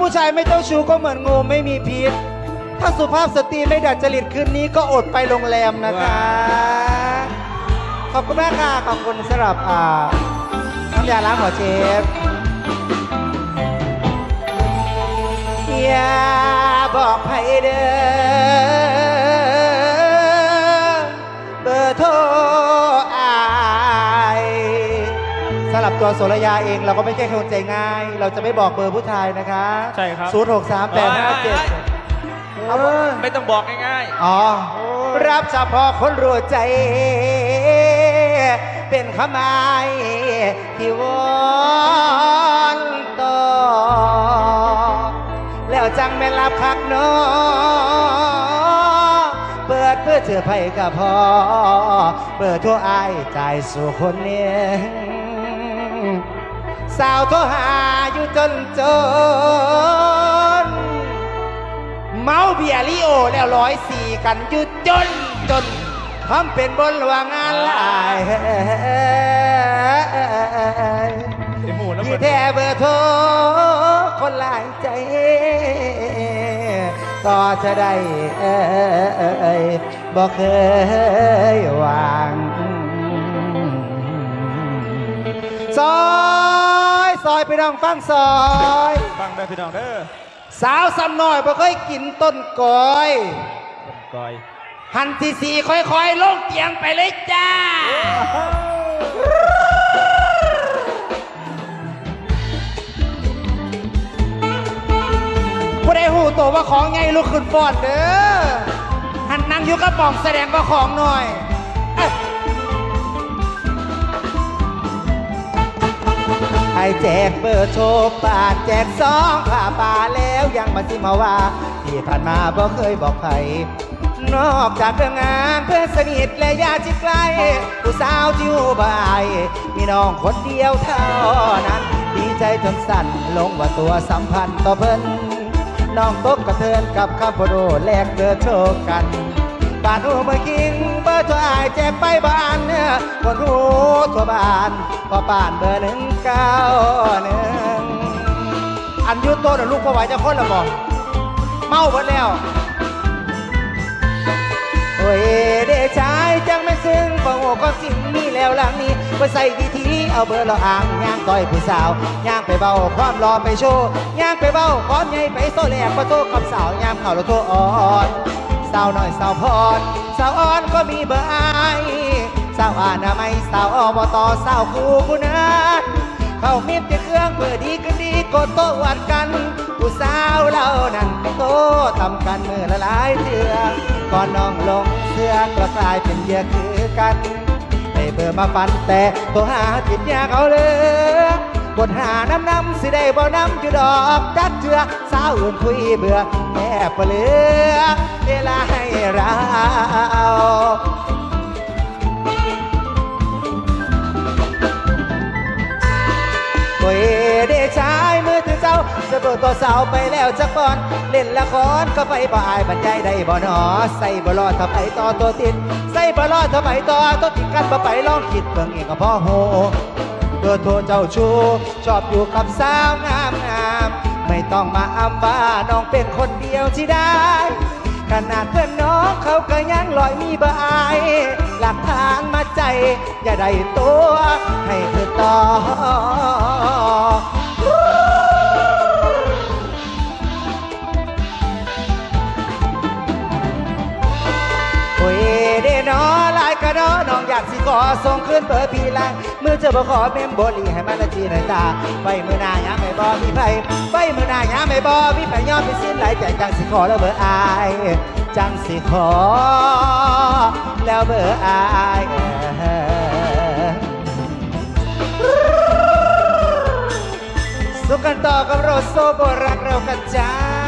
ผู้ชายไม่เจ้าชู้ก็เหมือนงูไม่มีพิษถ้าสุภาพสตรีไม่ดัดจริตคืนนี้ก็อดไปโรงแรมนะคะขอบคุณมากค่ะขอบคุณสำหรับน้ำยาล้างหัวเชฟอย่าบอกใครเด้อเบอร์โทรสำหรับตัวโสระยาเองเราก็ไม่ใช่คนใจง่ายเราจะไม่บอกเบอร์ผู้ชายนะคะใช่ครับ 063857 ไม่ต้องบอกง่ายๆอ๋อรับเฉพาะคนรู้ใจเป็นขมายที่วอนต่อแล้วจังแม่รับคักน้อเปิดเพื่อเจอไผ่กับพ่อเปิดทั่วอายใจสู่คนเนี้ยสาวโทรหาอยู่จนเมาเบียริโอแล้ว104กันอยู่จนทำเป็นบนว่างานลายที่แท้เบอร์โทรคนหลายใจก็จะได้บอกเคยวางซอยไปน้องฟังซอยฟังได้พี่น้องเด้อสาวซ้ำน้อยบ่เคยกินต้นกอยหันที่สี่ค่อยๆลงเตียงไปเลยจ้าผู้ใดหูโตว่าของไงลุกขึ้นฟอดเด้อหันนั่งอยู่กระป๋องแสดงว่าของหน่อยให้แจกเบอร์โทรปาดแจกซองผ่าป่าแล้วยังมาสิมาว่าที่ผ่านมาบ่เคยบอกใครนอกจากเรื่องงานเพื่อนสนิทและญาติใกล้ผู้สาวที่อยู่บ่ายมีน้องคนเดียวเท่านั้นดีใจจนสั่นลงว่าตัวสัมพันธ์ต่อเพิ่นน้องตกกระเทือนกับคำพูดแลกเบอร์โทรกันบ้านหูเมื่อกินเบอร์โทรอายแจกไปบ้านคนหูทั่วบ้านพอบ้านเบอร์191อันยุโตนลูกพ่อไหวจะคนละบอกเมาหมดแล้วโอ้ยเด็กชายจังไม่ซึ้งฟังโอ้ก็สิ่งนี้แล้วหลังนี้ว่าใส่วิธีเอาเบอร์เราอ่างย่างต่อยผู้สาวย่างไปเบาความรอไปโชว์ย่างไปเบาก้อนใหญ่ไปโซ่แหลกมาโทษกับสาวย่างเข่าเราโทษอ่อนสาวหน่อยสาวพรสาวอ่อนก็มีเบอร์อายสาวอาณาไม่สาวอบตสาวคู่ผู้นั้นเข้ามิตรเครื่องเพื่อดีกันดีกดโต้วัดกันผู้สาวเรานั้นโต้ทำกันมือละหลายเถื่อก่อนน้องลงเสื้อก็กลายเป็นเหยื่อคือกันได้เบอร์มาปันแต่ตัวหาจิตยากเอาเลยบทหาน้ำสิได้บ่น้ำอยู่ดอกจักเถื่อสาวอื่นคุยเบื่อแม่เปลือเวลาให้เราโอ้ยเด็กชายมือถือเจ้าจะเบิดตัวสาวไปแล้วจักบอนเล่นละครก็ไปบ่อายบรรยายได้บ่หนอใส่บ่รอดถ้าไปต่อตัวติดใส่บ่รอดถ้าไปต่อตัวติดกันบ่ไปลองคิดเบิ่งเองก็พอโหเบอร์โทรเจ้าชูชอบอยู่กับสาวงามไม่ต้องมาอ้ำว่าน้องเป็นคนเดียวที่ได้ขนาดเพื่อนน้องเขาก็ยังลอยมีเบอร์อายหลักฐานมาใจอย่าได้ตัวให้เธอต่อโอ้ยเด้นอลายกระดอน้องอยากสิขอส่งคืนเบอร์พี่ลายมือเจอบ่ขอเมมโบลีให้มันละจีหน่อยตาไปมือหน้าย้ำไม่บอมีไผไปมือหน้าย้ำไม่บอมีไผย้อนไปสิ้นไหลใจจังสิขอแล้วเบอร์อายจังสิขอแล้วเบอร์อายสุขกันต่อกับโรโซโบรักเรากันจ้า